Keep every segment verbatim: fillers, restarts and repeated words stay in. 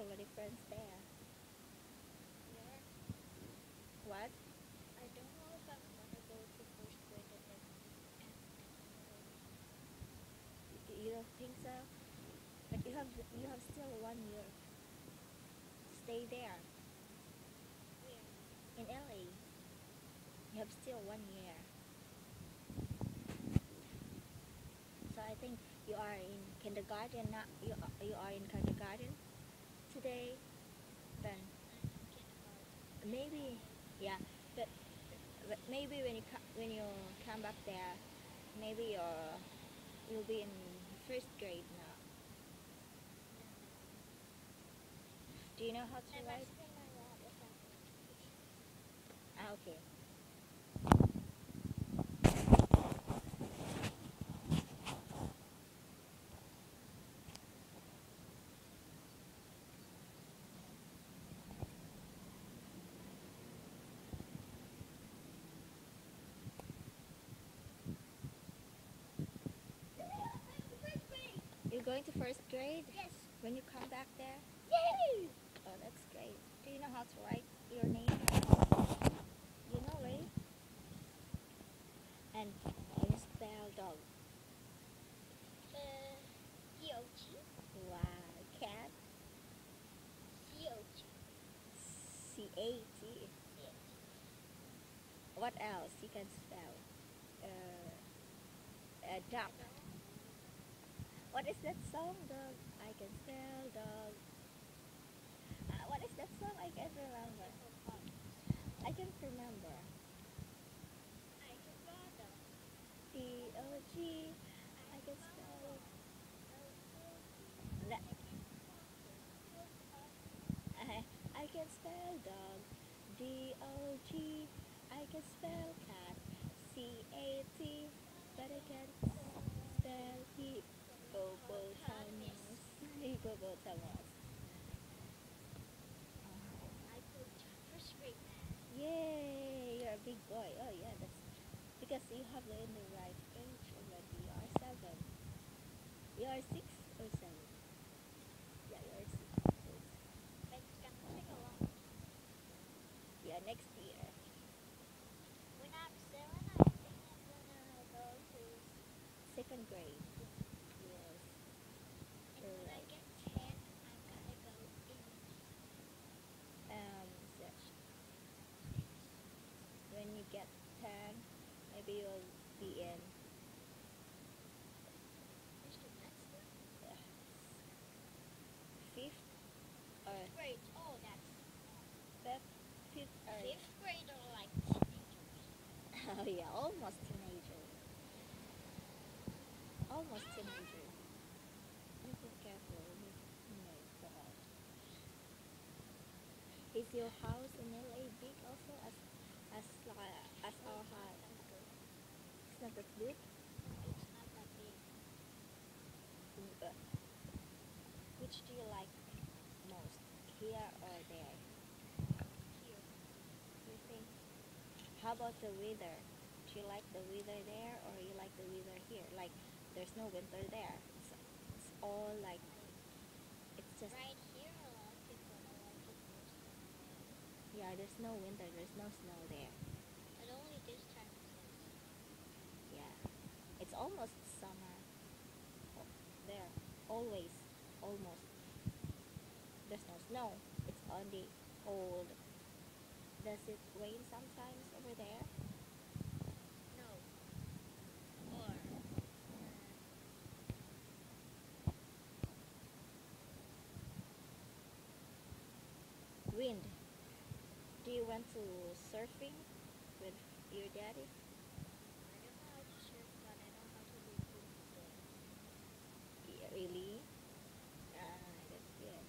already friends there. Yeah. What? I don't know if I'm gonna go to first grade and then and, and anyway. Y- You don't think so? But you have you have still one year. Stay there Where? in L A. You have still one year. So I think you are in kindergarten now. You are, you are in kindergarten today. Then I'm in kindergarten in maybe, L A. yeah. But, but maybe when you co- when you come back there, maybe you're you'll be in first grade now. No, no, no. Do you know how to I'm write? asking my mom if I'm going to first grade. Ah, okay. You're going to first grade Yes. when you come back there. Yay! Oh, that's great. Do you know how to write your name? You know, right? And can you spell dog? Uh, D O G. Wow. Cat. C O T. C A T. C O T. What else you can spell? Uh, a I duck. don't What is that song? Dog. I can spell dog. Uh, what is that song? I can't remember. hippopotamus. I can't remember. I can draw dog. D O G. I I can can draw spell dog. it. O O G. That, I can draw dog. I, I can spell dog. D O G. I can spell cat. C A T. But I can't spell hippopotamus. Hippopotamus. I could first grade math. Yay! You're a big boy. Oh yeah, that's because you have the in the right age already. You are seven. You are six or seven. Yeah, you are six. So it's- But it's gonna take a long time. yeah, next year. When I'm seven, I think I'm gonna go to Second grade. yeah. Yes. And You're when I right. get ten, I'm gonna go in Um, so six. when you get ten, maybe you'll be in Mister Metzler? uh, fifth or Fifth grade. Oh, that's small. fifth, fifth or Fifth grade are like teenagers. oh yeah, almost teenager. Almost teenager. You be careful. You, you may fall. Is your house in L A big also as as like as No, our it's not house? that good. It's not that good. No, it's not that big. Uh, Which do you like most, here or there? Here. You think? How about the weather? Do you like the weather there or you like the weather here? Like there's no winter there. It's it's all like Like, it's just right here, I like it, but I like it more summer there. yeah. There's no winter. There's no snow there. But only this time is like summer. Yeah, it's almost summer o- there. Always, almost. There's no snow. It's only cold. Does it rain sometimes over there? No. Or, uh, Wind. Do you went to surfing with your daddy? I don't know how to surf, but I know how to do boogie Yeah, really? Ah, that's good.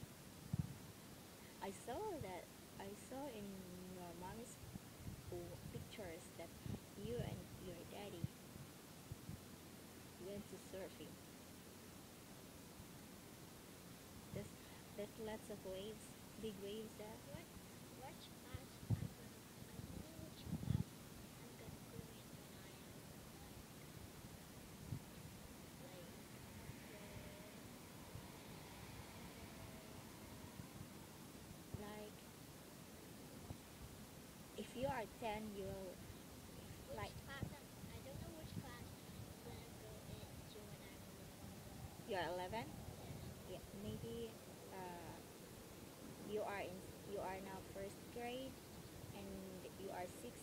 I saw that. I saw in your mommy's w- pictures that you and your daddy went to surfing. There's there's lots of waves, big waves there. What, which path I'm gonna, I don't know which path I'm gonna go in when I am like, like, when you are ten, you Which like class? I'm, I don't know which class I'm gonna go into when I'm eleven. you're eleven. Yes. Yeah, maybe uh, you are in you are now first grade, and you are six.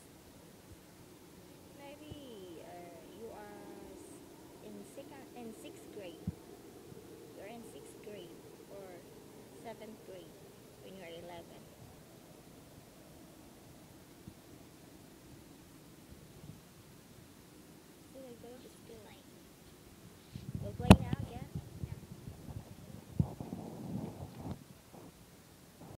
Maybe uh, you are s- in second in sixth grade. You're in sixth grade or seventh grade when you're eleven.